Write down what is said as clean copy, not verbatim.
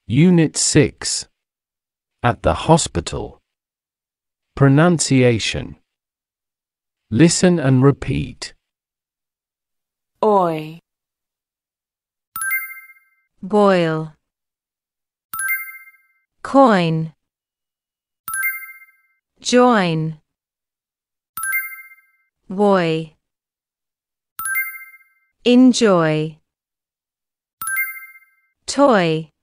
Unit 6. At the hospital. Pronunciation. Listen and repeat. Oi. Boil. Coin. Join. Boy. Enjoy. Toy.